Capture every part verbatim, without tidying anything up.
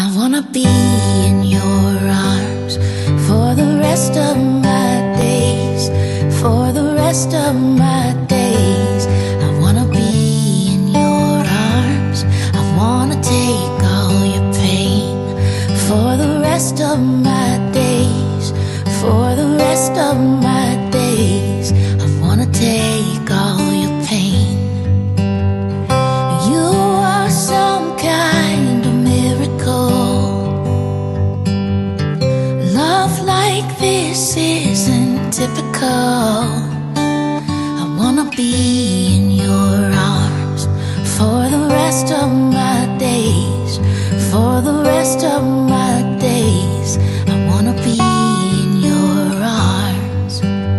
I wanna be in your arms for the rest of my days, for the rest of my days. I wanna be in your arms. I wanna take all your pain for the rest of my days, for the rest of my days. I wanna take all your pain. You are some kind of miracle. Love like this isn't typical. I wanna be in your arms for the rest of my days, for the rest of my days. I wanna be in your arms.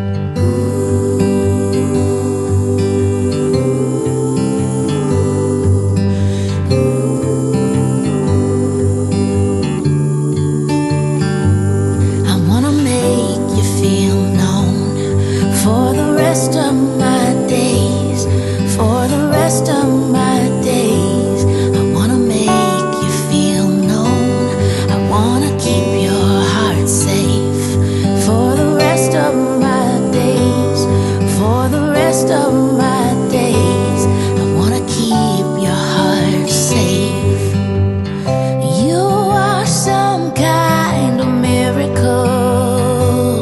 I wanna make you feel known for the rest of my days, for the rest of my days. I wanna make you feel known. I wanna keep your heart safe for the rest of my days, for the rest of my days. I wanna keep your heart safe. You are some kind of miracle.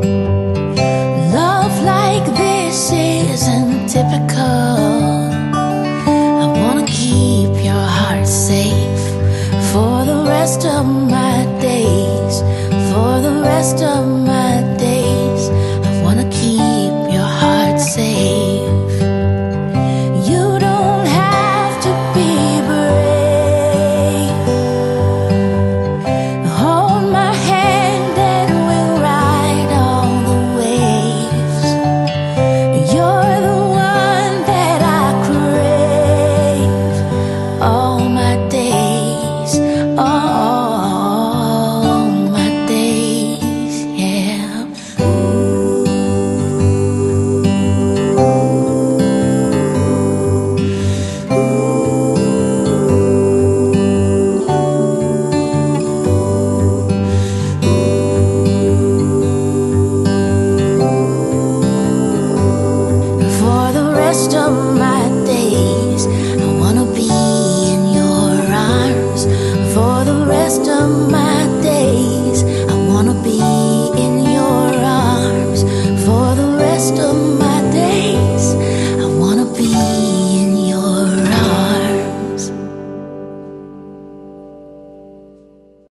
Love like this isn't typical. I wanna keep your heart safe for the rest of my days, for the rest of my days. I wanna keep your heart safe. You don't have to be brave. Hold my hand and we'll ride all the waves. You're the one that I crave all my days, all my days, yeah. For the rest of my days, I wanna be in your arms for the rest of my